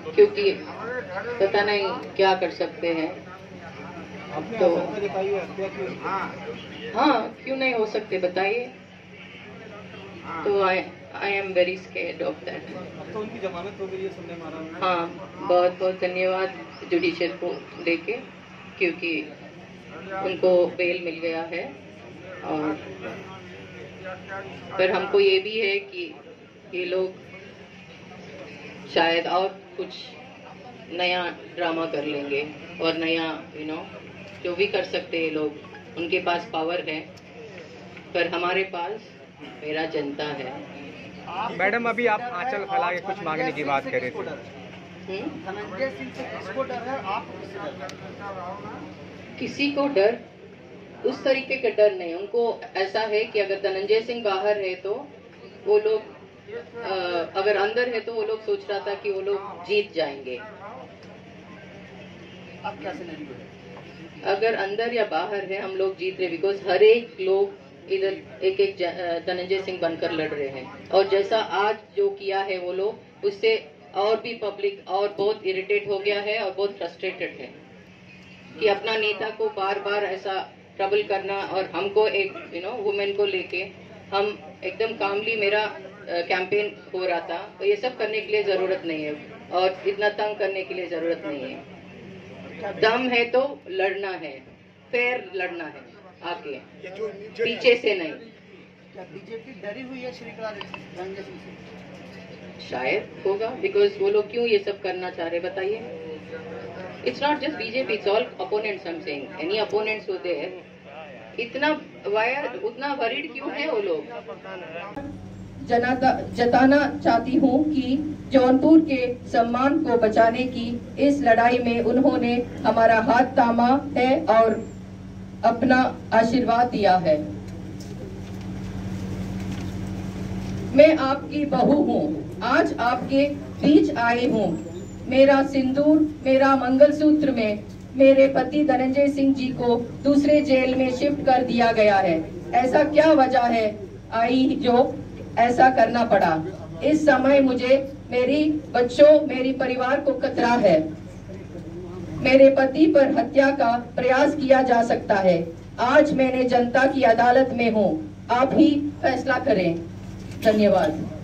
क्योंकि पता नहीं क्या कर सकते हैं। तो हाँ, क्यों नहीं हो सकते बताइए। तो I am very scared of that. तो उनकी जमानत हो गई है सुनने में आ रहा है। हाँ, बहुत बहुत धन्यवाद जुडिशियल को लेके, क्योंकि उनको बेल मिल गया है। और पर हमको ये भी है कि ये लोग शायद और कुछ नया ड्रामा कर लेंगे और नया जो भी कर सकते हैं लोग, उनके पास पावर है, पर हमारे पास मेरा जनता है। मैडम, अभी आप आंचल फैला के कुछ मांगने की बात कर रहे थे। धनंजय सिंह से किसको डर है? आप किसी को डर, उस तरीके का डर नहीं। उनको ऐसा है कि अगर धनंजय सिंह बाहर है तो वो लोग, अगर अंदर है तो वो लोग सोच रहा था कि वो लोग जीत जाएंगे। आप क्या सिनेरियो है? अगर अंदर या बाहर है, हम लोग जीत रहे, बिकॉज हर एक लोग इधर एक एक धनंजय सिंह बनकर लड़ रहे हैं। और जैसा आज जो किया है वो लोग, उससे और भी पब्लिक और बहुत इरिटेट हो गया है और बहुत फ्रस्ट्रेटेड है कि अपना नेता को बार बार ऐसा ट्रबल करना। और हमको एक वुमेन को लेके हम एकदम कामली, मेरा कैंपेन हो रहा था, तो ये सब करने के लिए जरूरत नहीं है और इतना तंग करने के लिए जरूरत नहीं है। दम है तो लड़ना है, फेयर लड़ना है, आगे पीछे से नहीं। क्या बीजेपी डरी हुई है श्री धनंजय सिंह से? शायद होगा, बिकॉज वो लोग क्यों ये सब करना चाह रहे बताइए। It's not just BJP, it's all opponents. I am saying any opponents होते हैं, इतना उतना वरीड क्यों है वो लोग। जताना चाहती हूँ कि जौनपुर के सम्मान को बचाने की इस लड़ाई में उन्होंने हमारा हाथ थामा है और अपना आशीर्वाद दिया है। मैं आपकी बहू हूँ, आज आपके बीच आई हूँ। मेरा सिंदूर, मेरा मंगलसूत्र में मेरे पति धनंजय सिंह जी को दूसरे जेल में शिफ्ट कर दिया गया है। ऐसा क्या वजह है आई जो ऐसा करना पड़ा। इस समय मुझे मेरी बच्चों, मेरी परिवार को खतरा है। मेरे पति पर हत्या का प्रयास किया जा सकता है। आज मैंने जनता की अदालत में हूँ, आप ही फैसला करें। धन्यवाद।